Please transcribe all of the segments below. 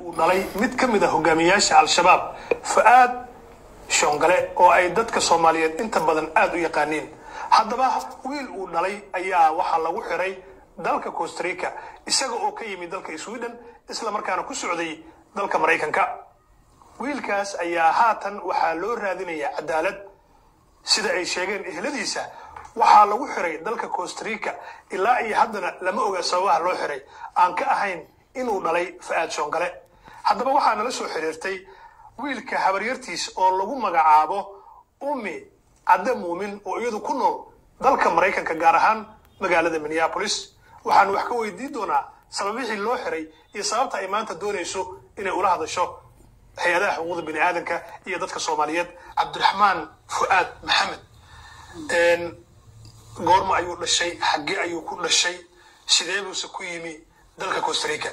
dhalay mid ka mid ah hogaamiyaasha al-shabaab Fuad Shongale oo ay dadka Soomaaliyeed inta badan aad u yaqaaniin. Haddaba wiil uu dhalay ayaa waxa lagu xiray dalka Costa Rica isaga oo ka yimid dalka Sweden isla markaana ku socday dalka Mareykanka. wiilkaas ayaa haatan waxa loo raadinayaa cadaalad sida ay sheegeen ehladiisa waxa lagu xiray dalka Costa Rica ilaa ay haddana lama oga sababaha loo xiray aan ka ahayn inuu dhalay Fuad Shongale. haddaba waxaa nala soo xiriirtay wiilka habaryartiis oo lagu magacaabo Ummi Cadde Muumin oo iyadu ku nool dalka Mareykanka gaar ahaan magaalada Minneapolis. waxaan wax ka weydiin doonaa sababihii loo xiray iyo sababta ay maanta doonayso inay ula hadasho hay'adaha xuquuqda bini'aadanka iyo dadka Soomaaliyeed. Cabdiraxmaan Fuad Maxamed goorma ayuu dhashay, xagee ayuu ku dhashay, sidee buu ku yimi dalka Costa Rica?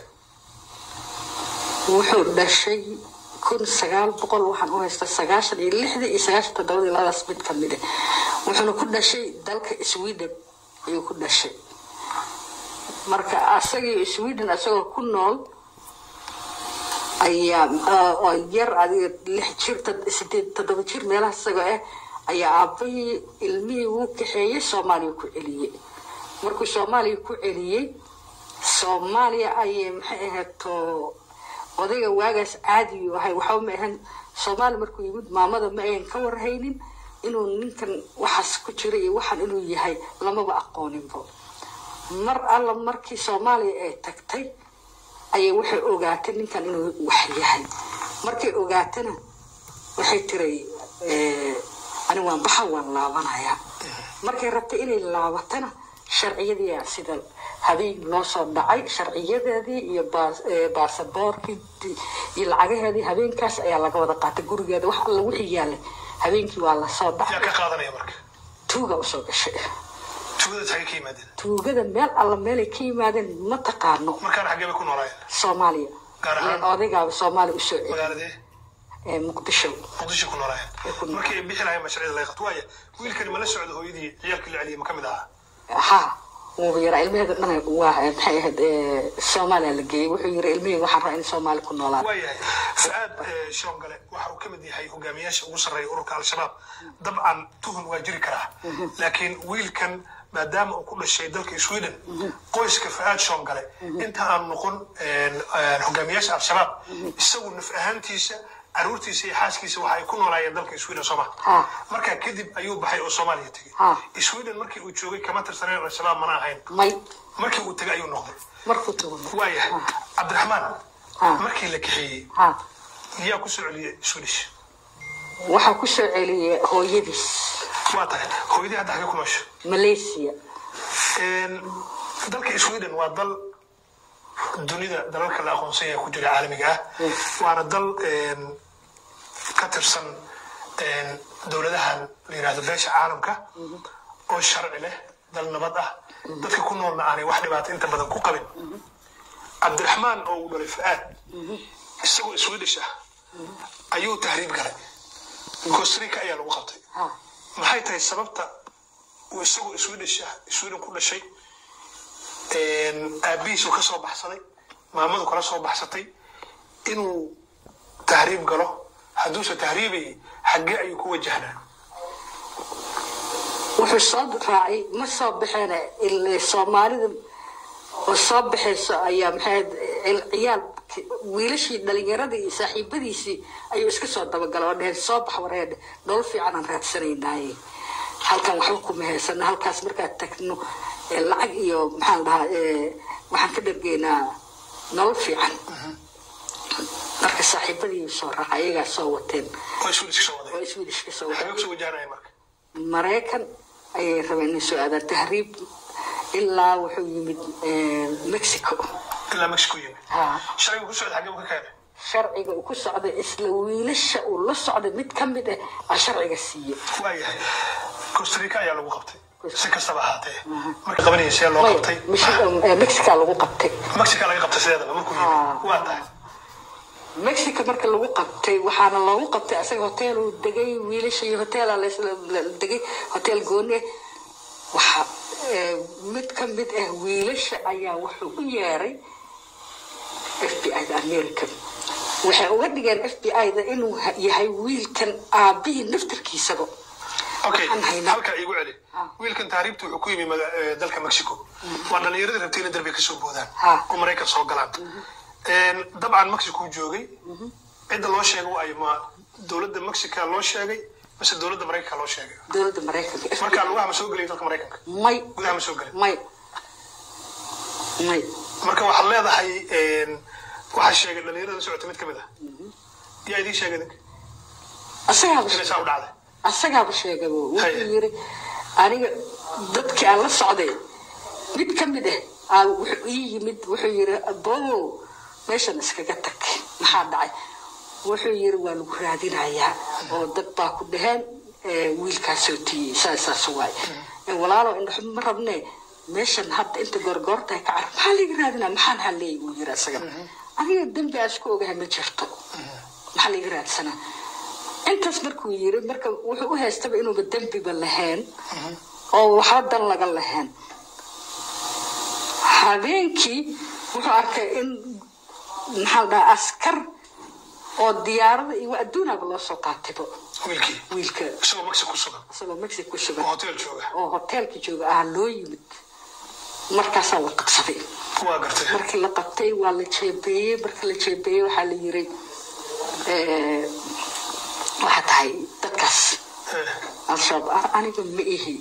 wuxuu dhashay 1900 waxaan u haystaa 96 iyo 97 labadaas mid ka mid ah. wuxuuna ku dhashay dalka Sweden ayuu ku dhashay. marka asagii Sweden asagoo ku nool ayaa yar adiga 6 jir 7 jir meelaha asagoo ah ayaa aabay ilmihii uu kaxeeyay Soomaaliya ku celiyay. markuu Soomaaliya ku celiyay Soomaaliya ayay maxay ahayd odayga waagaas caadi waxa ma ahan Soomaali markuu yimid maamada ma ayan ka warhaynin inuu ninkan waxaas ku jiro iyo waxan inuu yahay lamaba aqooninba. mar alla markii Soomaaliya ay tagtay ayay waxay ogaatay ninkan inuu wax yahay. markay ogaatana waxay tiray ani waan baxa waan laabanaya. markay rabtay inay laabatana sharciyadii sida habeen loo soo dhacay sharciyadeedii iyo baasaboorkii iyo lacagaheedii habeenkaas ayaa laga wada qaatay gurigeeda wax alla wixii yaalay habeenkii waa la soo dhacay. ka qaadanaya marka tuuga u soo gashay. tuugada tagay ka yimaadeen. tuugada meel alla meel ay ka yimaadeen ma taqaano. markaan xagee ku noolaayeen? Soomaaliya. gaar ahaan odayga Soomaaliya u soo magaaladee muqdisho ku noolaayeen. markii bixi lahayn mashruucyada laga qabto waaya wiilkan ma la socdo hooyadii ciyaalkii la celiyay ma kamid aha ويرى المهد من واحد حيد الصومالي اللي جي وحيرى المهد واحد رأي الصومالي كنا لا. وياه فؤاد شونغله وحنا كمدي هاي هجامياش وصري أوروك على الشباب طبعا تهم واجري كره لكن ويل كان ما دام كل شيء ذلك سويدن قويس كفؤاد شونغله أنت عم نقول هجامياش على الشباب يسوون نفهمتيش عروتيسي حاسكيسي waxa ay ku noolaayeen dalka Sweden Soomaaliya marka kadib ayuu baxay oo Soomaaliya tagay Sweden markii uu joogay kama tirsaneen oo shabaab mana ahayn markii uu tagay ayuu noqday markuu tagay waaya Cabdiraxmaan markii la kaxeeyay yaa ku soo celiyay Swedish waxa ku soo celiyay hooyadiis waa tahay hooyadii hadda xagee ku nooshay Malaysia dalka Sweden waa dal dunida dalalka la aqoonsan yahay ku jira caalamiga ah waana dal ka tirsan dawladahan la yiraahdo beesha caalamka oo sharci leh dal nabad ah dadka ku nool ma aanay wax dhibaato inta badan ku qabin. Cabdiraxmaan oo uu dhalay Fuad isagoo Swedish ah ayuu tahriib galay Costa Rica ayaa lagu qabtay. maxay tahay sababta uu isagoo Swedish ah Sweden ku dhashay aabihiisu ka soo baxsaday maamadu kala soo baxsatay inuu tahriib galo haduusa tahriibay xagee ayuu ku wajahnaa? wuxuu soo raacay ma soo bixina ilaa Soomaalida oo soo bixayso ayaa maxay ciyaal wiilashii dhalinyarada iyo saaxiibadiisii ayuu iska soo dabagalay oo dheer soo bax wareed dhool fiican aan raadsanaynay halkan waxba ku meheysana halkaas markaa tagno lacag iyo maxaan dhahaa waxaan ka dhargeynaa nolol fiican. marka saaxiibadii soo raacay ayaga soo wateen oo Swedish ka soo waday Mareykan ayay rabeen soo aadaan tahriib ilaa wuxuu yimid Mexico yimid sharciga ku socda xagee ka keenay sharciga ku socda isla wiilasha uu la socda mid ka mid ah sharciga siiyay. waayahay Costa Rica ayaa lagu qabtay si kastaba haatee marka qabanayay loo qabtay Mexico lagu qabtay sideedaba markuu yimid waa tahay Mexico marka lagu qabtay waxaana loogu qabtay asaga hotel uu degay wiilasha iyo hotel la degay hotel goone waxa mid ka mid ah wiilasha ayaa wuxuu u yeeray FBI American waxay uga dhigeen FBI-da inuu yahay wiilkan aabihii naftarkiisaba okay halka igu celi wiilkan taariibtu wuxuu ku yimi dalka Mexico waa dhalinyarada rabtay in darbi ka soo boodaan oo Mareykan soo galaan dabcan Mexico joogay cid loo sheegay ay ma dawladda Mexico loo sheegay bas dawladda Mareykan loo sheegay dawladda Mareykan marka lagu soo galay dalka Mareykanka may gudaha soo galay may marka waxa leedahay waxa sheegay dhalinyarada socotay mid kamid ah yaa idin sheegay asaga sheegay wuxuu yiri aniga dadkii aan la socday mid kamid ah wuxuu yimid wuxuu yiri aboo meeshan iskaga tag maxaa dhacay wuxuu yiri waa lagu raadinayaa oo dad baa ku dhaheen wiilkaas soo tiyay saas waay walaalo in ma rabnay meeshan hadda inta gorgorta ka arag maxaa laga raadinaa maxaan halay uu yiri asaga aniga dambi aasku ogahay ma jirto maxaa laga raadsanaa intaas markuu yiri marka wuxuu u haystaba inuu dambi ba lahayn oo waxa dan laga lahayn habeenkii wuxuu arkay in maxaa askar oo diyaarada iyo adduunaba loo soo qaatay wiilka soo Mexico sugan oo hotelka jooga loo yimid markaas la qabsaday markii la qabtay waa la jeebiyay markii la jeebiyay waxa la yiri waxa tahay dadkaas al-shabaab aniga ma ihi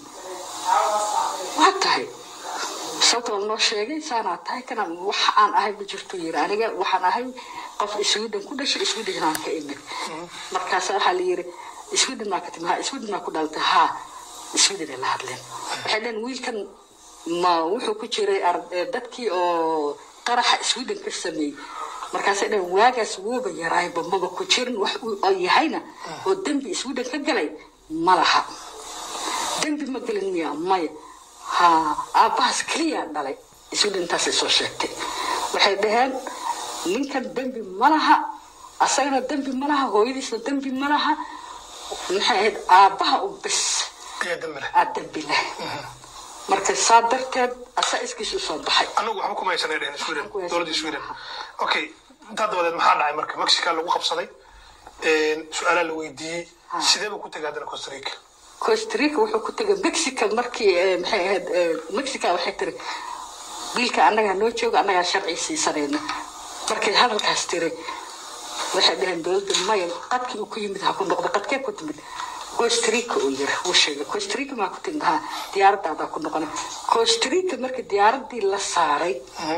waxa tahay sababtoo loo sheegay saana tahay kana waxa aan ahay ma jirto yiri aniga waxaan ahay qof Sweden ku dhashay Sweden aan ka imid markaas waxa la yiri Sweden ma ka timaa Sweden ma ku dhaltay Sweden la hadleen waxaan wiilkan ma wuxuu ku jiray dadkii oo qaraxa Sweden ka sameeyay markaas ay waagaas wooba yaraay bamaba ku jirin wax oo yahayna oo dambi Sweden ka galay malaha dambi ma galin miya may aabbaas kaliya dhalay Sweden taas soo sheegtay waxay dhaheen ninkan dambi malaha asagana dambi malaha hooyadiisna dambi malaha maxay aabbaha u bas dambi leh marka saadarteed asaiskiisu soo baxay anagu waxba kuma haysanay Sweden dawladda Sweden okay inta dabadeed maxaa dhacay marka Mexico lagu qabsaday su'aalo la weydiiyay sidee ku tagaadana Costa Rica wuxuu ku tagay Mexico markii maxay ahayd Mexico waxay tiri wiilka anaga noo jooga anaga sharci siisanayna markii hadalkaas tiri waxay dhaheen dawladda Maya qadkii uu ku yimid ha ku noqdo qadkee ku timid Costa Rica oo yiri wuu sheegay Costa Rica ma ku timid diyaaradda ku noqon Costa Rica markii diyaaradii la saaray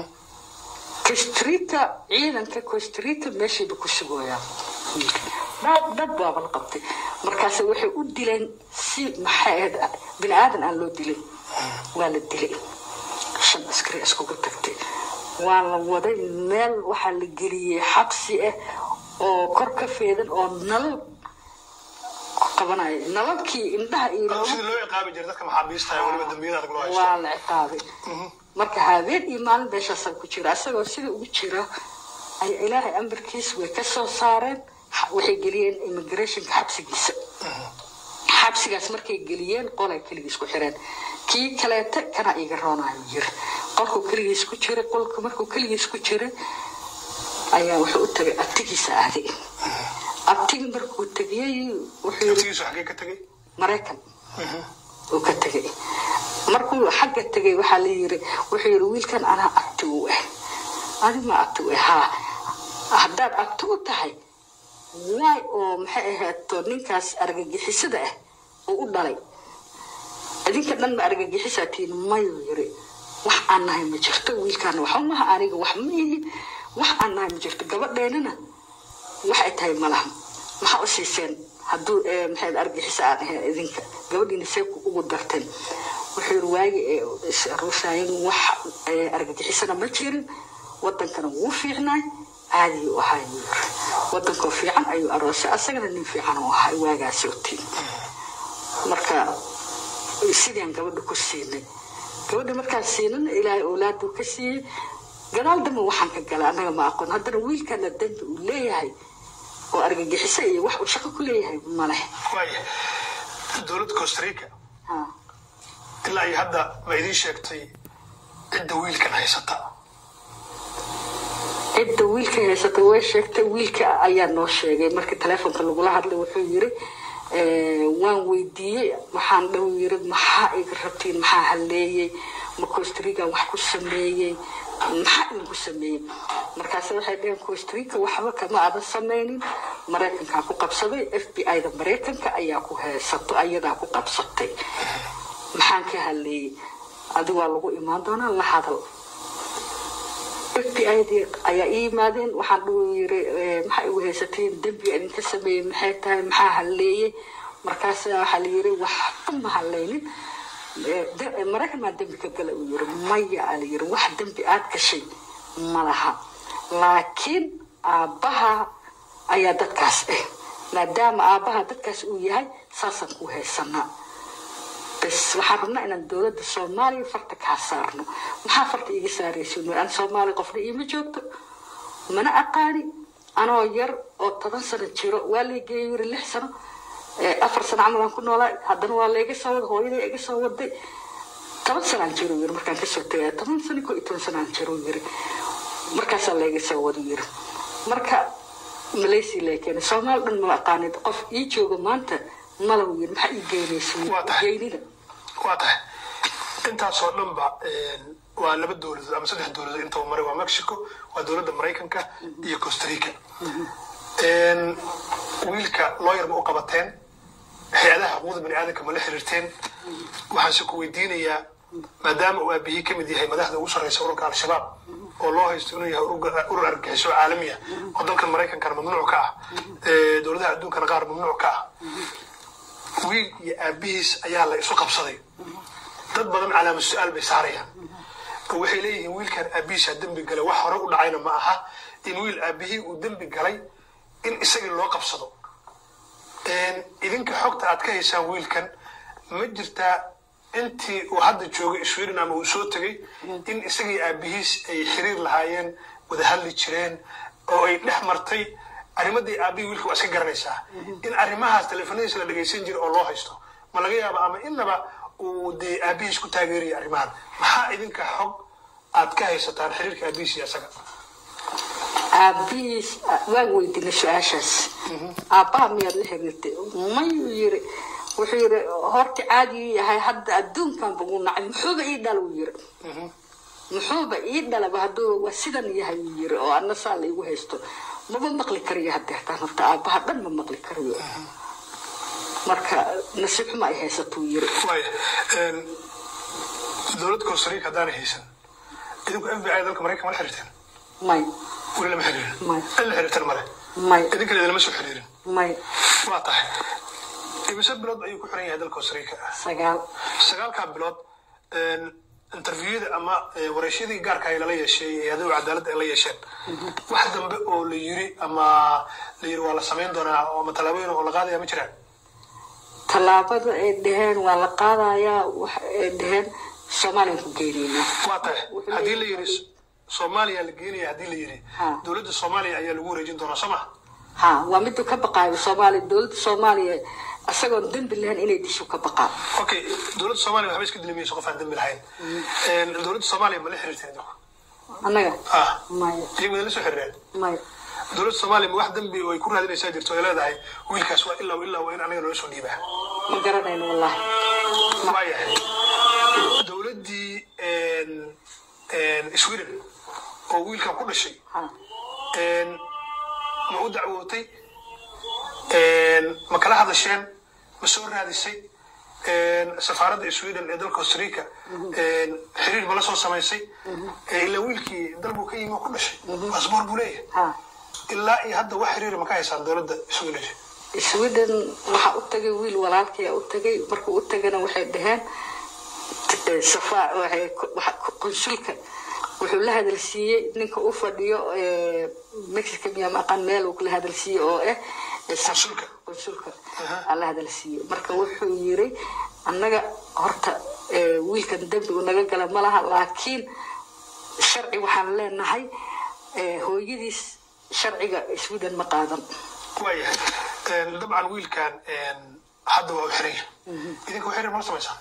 Costa Rica ciidanka Costa Rica meeshii ku sugooyaa dad baa la qabtay markaas waxay u dileen si maxay bini'aadan aan loo dilay waa la dilay shan askari isku tagtay waa la waday meel waxa la geliyay xabsi oo kor ka feedan oo nalal qabanay nalalkii indhaha iyo sida loo ciqaabi jiray dadka maxaabiista ah waliba dambiyada lagu haysto waa la ciqaabay marka habeen iyo maalin beeshaas ku jira asagoo sida ugu jira ay ilaahay amarkiis way ka soo saareen waxay geliyeen immigration xabsigiisa xabsigaas markay geliyeen qolay kaligiis ku xireen kii kaleeta kana iga roonayo yiri qolku kaligiis ku jira qolku markuu kaligiis ku jira ayaa wuxuu u tagay abtigiisa aaday abtigi markuu tagay wuxuu abtigiisa xagee ka tagay Mareykan oo ka tagay markuu xagga tagay waxa la yiri wuxuu yiri wiilkan ana abtigu adiga ma abtigu haddaad abtigu tahay waay oo maxay ahayd ninkaas argagixisada oo u dhalay adinka dhan ma argagixisatiin mayo yiri wax aan nahay ma jirto wiilkan waxa ma aniga wax ma ihi wax aan nahay ma jirto gabadheena wax ay tahay malaha waxa u siiseen hadduu maxay argagixisa aan idinka gabadhiina see ugu darteen wuxuu waagi ruushayeen wax argagixisana ma jirin wadankana wuu fiicnaa عادي وهاي ودنكو في عن أي أروس أصلاً إني في عن وهاي واجع سوتي مركا سيدين قبل كسيني قبل مركا سينن إلى أولاده كسي قال دم وحن قال أنا ما أقول هذا ويل كان الدم وليه هاي وأرجع حسي وح وشكل كليه هاي ماله. دولة كوستاريكا. إلا هذا ما يديش يكتي الدويل كان هيسطا. cidda wiilka haysata way sheegtay wiilka ayaa noo sheegay markii telefoonka lagula hadlay wuxuu yiri waan weydiiyey waxaan dhow yiri maxaa iga rabtiin maxaa haleeyay ma Costa Rica wax ku sameeyay maxaa idinku sameeyay markaas waxay dhaheen Costa Rica waxba kama aadan sameynin Mareykanka ku qabsaday FBI-da Mareykanka ayaa ku haysato ayadaa ku qabsatay maxaan ka haleeyay adigu waa lagu imaan doonaa la hadal FBI-da ayaa iimaadeen waxaan dhow yiri maxay u haysateen dambi idinka sameeyay maxay tahay maxaa haleeyay markaas waxa la yiri wax ma haleynin Mareykan ma dambi ka galay uu yiri maya ala yiri wax dambi aad ka shay malaha laakiin aabaha ayaa dadkaas maadaama aabaha dadkaas uu yahay saasan ku haysanaa bas waxaan rabnaa inaan dowladda Soomaaliya farta ka saarno maxaa farta iga saaraysiin aan Soomaali qofna iima joogto mana aqaani anoo yar oo 10 sano jiro waa la geeyay 6 sano 4 sano camal ku noolaa haddana waa la iga soo wada hooyaday iga soo waday 10 sano jiro yar markaan ka soo tagay 10 sano ko 10 sano jiro yar markaas la iga soo wada yar marka Malaysia laakiin Soomaali dhan ma aqaani qof ii joogo maanta malaw yar maxaa ii geynaysiin geynida واضح انت صار لمبا ولما دولة أما صدق دولة انت ومري ومكسيكو ودولة أمريكا هي كوستاريكا ويلكا لوير مقابتين هي حقوق من آدم كمال حريرتين وحنسكو الدينية مدام وأبيه كمدي هي مدحض وصر يسورك على الشباب والله يستوني أورو أرجعسو عالمية وضمك أمريكا كان ممنوع كاه دولة عندهم كان غير ممنوع كاه ويل يا أبيس أيالا يسوق بصدي dad badan calaamad su'aal bay saarayaan waxay leeyihiin wiilkan abiisha dambi galay wax hore u dhacayna ma aha in wiil abihi uu dambi galay in isaga loo qabsado idinka xogta aad ka haysaan wiilkan ma jirtaa intii uu hadda joogay Sweden ama uu soo tagay in isaga abihiis ay xiriir lahaayeen wada hadli jireen oo ay dhex martay arrimadii abihi wiilku iska garanaysaa in arrimahaas telefoonadiisa la dhageysan jiray oo loo haysto ma laga yaabo ama inaba ودي أبيش كنت أجري أريمان ما إذنك حق أتكهي ستار حريرك أبيش يا سكر أبيش وين دي نشأشس أبا مير حريرتي ما يجري وحير هرت عادي هاي حد الدون كان بقول نعم محوبة إيدا لوير محوبة إيدا لبهدو وسيدني هاي يجري أو أنا صالي وهستو ما بنقل كريه هده تنفت أبا هذا ما بنقل كريه marka nasiib ma ay haysato yiri way dawladda Costa Rica hadaan haysan idinku FBI dalka Mareykanka ma xiriirteen may wala ma xiriirin may alla xiriirteen male may idinka lama soo xiriirin may waa tahay imisa bilood ayuu ku xiran yahay dalka Costa Rica sagaal ka bilood interviewada ama warayshadii gaarka ay la yeeshay iyadoo cadaalad ay la yeesheen wax dambe oo la yiri ama la yiri waa la sameyn doonaa oo matalaabooyin oo la qaadayaa ma jiraan talaabada ay dhaheen waa la qaadayaa wax ay dhaheen Soomaaliya ku geeyna waatay hadii la yiri Soomaaliya la geeyay hadii la yiri dawladda Soomaaliya ayaa lagu wareejin doonaa Soomaa waa mid ka baqay Soomaaliya dawladda Soomaaliya asagoo dambi lahayn inay disho ka baqaa okay dawladda Soomaaliya waxa iska dilimeyso qof aan dambi lahayn dawladda Soomaaliya ma la xiriirteen anaga may iyagoo la soo xiriireen may dawladda Soomaaliya wax dambi oo ay ku raadinaysaa jirto ay leedahay wiilkaas waa ilaa waa in anaga loo soo dhiibaa ma garanayno wallahi maya dawladdii Sweden oo wiilka ku dhashay ma u dacwootay ma kala hadasheen ma soo raadisay safaaradda Sweden ee dalka Costa Rica xiriir ma la soo samaysay ilaa wiilkii dalbu ka yimid ku dhashay passport buu leeyahay ilaa iyo hadda wax xiriir ma ka haysan dawladda Sweden waxa u tagay wiil walaalkii u tagay markuu u tagana waxay dhaheen safaa waxa konsulka wuxuu la hadalsiiyay ninka u fadhiyo Mexico miya ma qan meel uu la hadalsiiyay oo konsulka alla hadalsiiyay marka wuxuu yiri annaga horta wiilkan dambi uu naga gala malaha laakiin sharci waxaan leenahay hooyadiis sharciga Sweden ma qaadan way طبعا ويل كان حد وحريه إذا وحريه ما سمعتها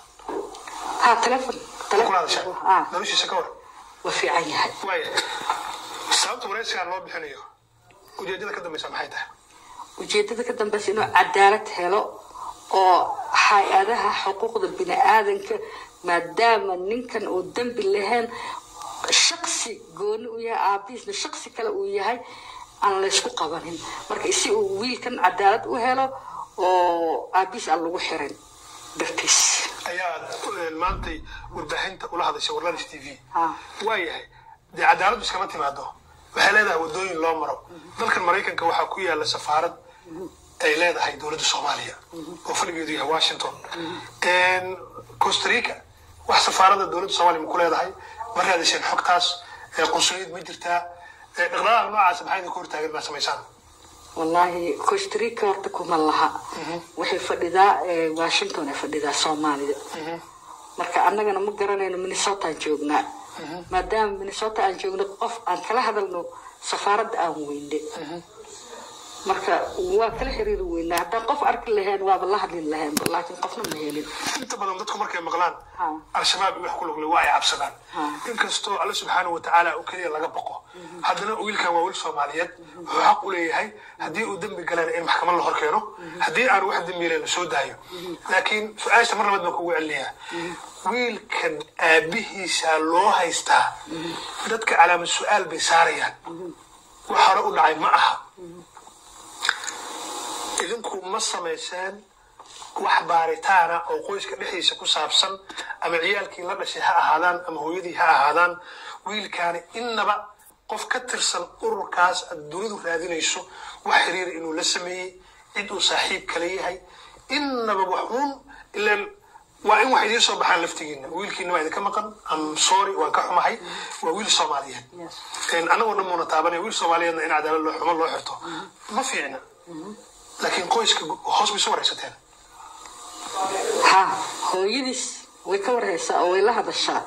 تلفون كل هذا شيء ماشي سكور وفي عينها واي sababta waraysiga loo bixinayo ujeedada ka dambaysa maxay tahay ujeedada ka dambaysa inuu cadaalad helo oo hay'adaha xuquuqda bini'aadanka maadaama ninkan uu dambi lahayn shakhsi gooni u yahay aabiisna shakhsi kale uu yahay aan la isku qabanin marka si uu wiilkan cadaalad u helo oo aabiis aan lagu xirin dartiis ayaa maantay warbaahinta ula hadashay Warlalish TV waayahay cadaalad iskama timaado waxay leedahay wadooyin loo maro dalkan Mareykanka waxa ku yaala safaarad ay leedahay dawladda Soomaaliya oo fadhigeedu yahay Washington Costa Rica wax safaarada dawladda Soomaaliya ku leedahay markaadishan xogtaas qonsuliyad ma jirtaa dhaqdhaqaaq noocaas maxay ku hortaagan ma sameeysan والله كوستريكا ورتكم الله وحي فديدا واشنطن فديدا سوماليا marka annagana ma garanayno Minnesota joogna maadaama Minnesota aan joogno qof aan kala hadalno safaarada aan weynde marka waa kala xiriir weynaa hadda qof arki lahayn waa la hadli lahayn laakiin qofna ma helin inta badan dadku markay maqlaan al-shabaab wax ku lug leh waa ay cabsadaan inkastoo Allah subhanahu wa ta'ala uu kaliya laga baqo haddana wiilkan waa wiil Soomaaliyeed wuxuu xaq u leeyahay haddii uu dambi galaan in maxkamad la hor keeno haddii aan wax dambi la soo daayo laakiin su'aasha mar labaad ku wiciliyaa wiilkan aabihiisa loo haystaa dadka calaamad su'aal bay saarayaan waxa hore u dhacay ma aha idinku ma sameeysan wax baaritaana oo qoyska dhexdiisa ku saabsan ama ciyaalkii la dhashay ha ahaadaan ama hooyadii ha ahaadaan wiilkaani innaba qof ka tirsan ururkaas dawladdu raadinayso wax xiriir inuu la sameeyay cid uu saaxiib kale yahay innaba waxuun ilaan waa in wax idin soo baxaan laftigiina wiilkiina waa idinka maqan am sorry waan ka xumahay waa wiil Soomaaliyeed anagoo dhammoona taabanay wiil Soomaaliyeedna in cadaalad loo xumo loo xirto ma fiicna laakiin qoyska hoos bi soo waraysateen hooyadiis way ka waraysaa oo way la hadashaa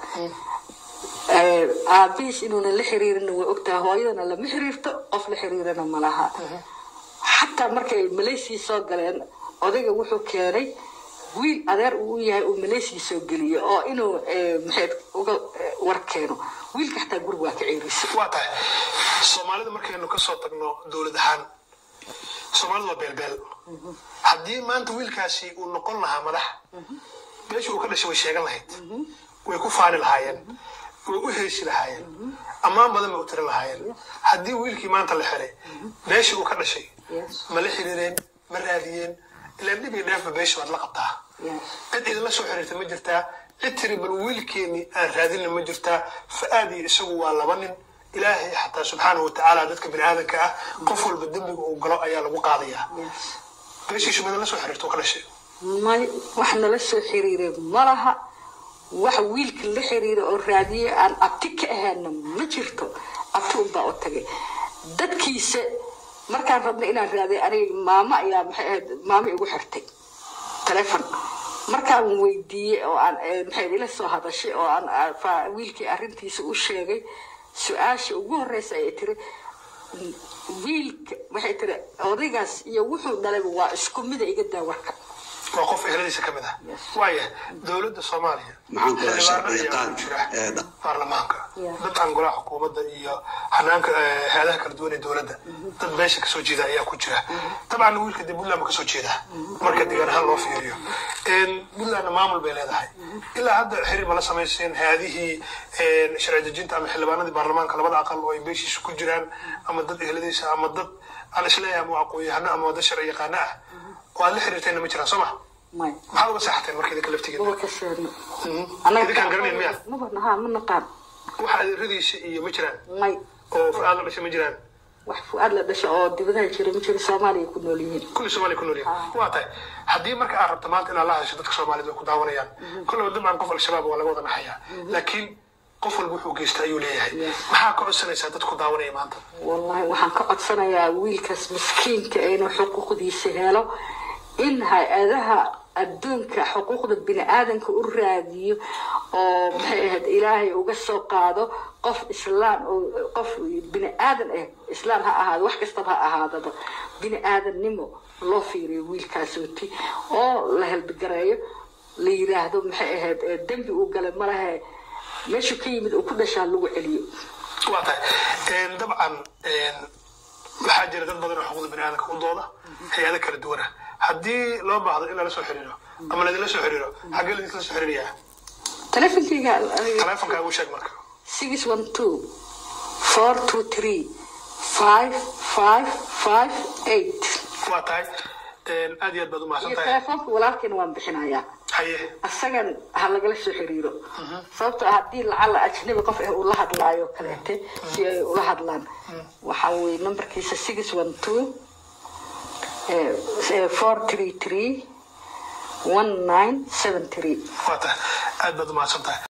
aabiis inuuna la xiriirin way ogtaa hooyadana lama xiriirto qof la xiriirana ma laha xataa markay Malaysia soo galeen odayga wuxuu keenay wiil adeer uu yahay oo Malaysia soo geliyo oo inuu maxay uga warkeeno wiilka xataa guriga waa ka ciirisay waa tahay Soomaalida markaynu ka soo tagno dawladahan Soomaalida waa beelbeel haddii maanta wiilkaasi uu noqon lahaa madax meesha uu ka dhashay way sheegan lahayd way ku faani lahaayeen way u heesi lahaayeen ammaan badan bay u tiri lahaayeen haddii wiilkii maanta la xiray meesha uu ka dhashay ma la xiriireen ma raadiyeen ilaa dhibi dhaafba beesha waad la qabtaa cid idinla soo xiriirta ma jirtaa cid tiri bal wiilkeeni aan raadinna ma jirtaa fa'aadii isagu waa laba nin ilaahay xataa subxaanahu wa ta'ala dadka bini'aadanka ah qof walba dambiga uu galo ayaa lagu qaadayaa beeshiisu ma la soo xiriirto ka dhashay may wax nala soo xiriiray malaha wax wiilka la xiriiray oo raadiye aan abti ka ahaana ma jirto abti u baa u tagay dadkiisa markaan rabnay inaan raadiyo aniga maama ayaa maama igu xirtay telefoon markaan weydiiyay oo aan maxay ila soo hadashay oo aan wiilkii arrintiisa u sheegay su'aasha ugu horeysa ay tiri wiilka waxay tiri odaygaas iyo wuxuu dhalay waa isku mid iga daawarka وقف إهليس كمده وياه دولة الصومالية برلمانك ضد أنقول حكومة إياه حنانك هذا كردوني دولة ضد بيشك سوجيدا إياه كجرا طبعا نقول كده بقول لهم كسوجيدا مركز ديان هلا في اليوم إن بقول أنا ما أعمل بين هذا إلا هذا حري ملا سميسين هذه شرعية الجنة أم حلبانة دي برلمانك لبعض أقل ويبيش كجران أما ضد إهليس أما ضد على شلية معقوية هنا أما ضد شرعية قناعة وهل حريتين مجرى سمع ما هو بس حتى المركز كلفتي كده وكسرني أنا إذا كان قرني المياه نبغى من نقاب واحد ردي شيء مجرى ماي أو فعل بس مجرى وفؤاد لا بس أو دبنا يشيل مجرى سومالي يكونوا ليين كل سومالي يكونوا ليين واطي حدي مركز عرب تمات إن الله شدتك سومالي ذو كداورة يعني كل ما دم عن قفل الشباب ولا قوة نحيا لكن قفل بوحو جيست أيو ليه محاك عسنا يسادتك كداورة يا مانتا والله وحنك عسنا يا ويلكس مسكين كأنه حقوق دي سهالة إنها أذها الدنك حقوق البني آدم كأراديو أو بهاد إلهي وقصوا قاضو قف إسلام أو قف بني آدم إسلام هذا وح كستبها هذا بني آدم نمو الله فيري ويل كاسوتي أو له البقراية اللي يراهدو بهاد الدم بيوقل مرة ماشي كيمد وكل شيء لو عليه واضح طبعا waxaa jira dad badan oo xuquuqda bini'aadamka u dooda hay'ado kala duwan haddii loo baahdo in la soo xiriiro ama la soo xiriiro xagee la soo xiriiriyaa telefonka ugu sheeg marka 612 423 5558 waa tahay aad iyo aad baad u mahadsantahay telefonka walaalkeen waan bixinayaa haye asagan ha lagala soo xiriiro sababtoo ah haddii lacala ajnabi qof uu la hadlaayo kaleete si ay ula hadlaan waxa weeye nambarkiisa 612 433 1973 waa tahay aad baad u mahadsantahay